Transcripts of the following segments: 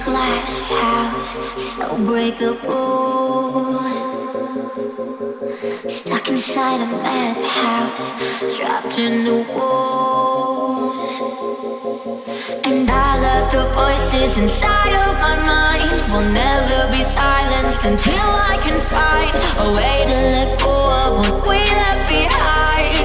glass house, so breakable. Stuck inside a madhouse, trapped in the walls. And I love the voices inside of my mind. Will never be silenced until I can find a way to let go of what we left behind.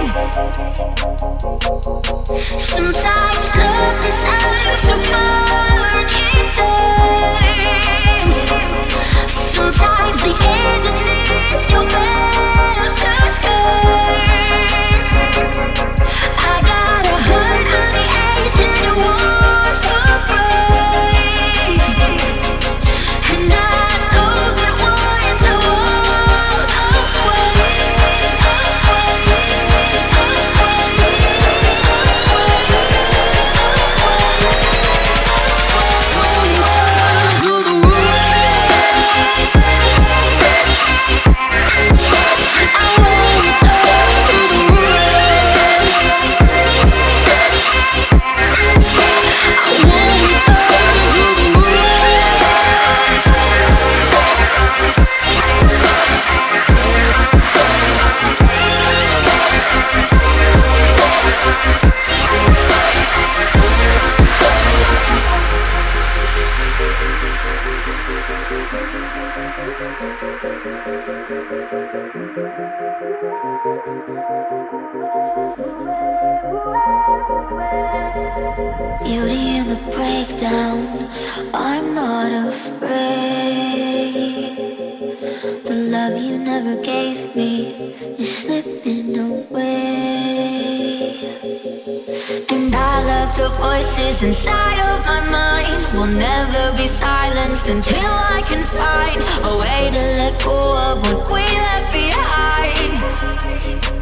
Sometimes love deserves to burn in flames. Sometimes the ending is your best escape. I got a hurt on the edge and it wants to break. And I know that once I walk away, through the woods, I won't return through the woods. I won't return through the woods. Beauty in the breakdown, I'm not afraid. The love you never gave me is slipping away. And I love the voices inside of my mind. Will never be silenced until I can find a way to let go of what we left behind.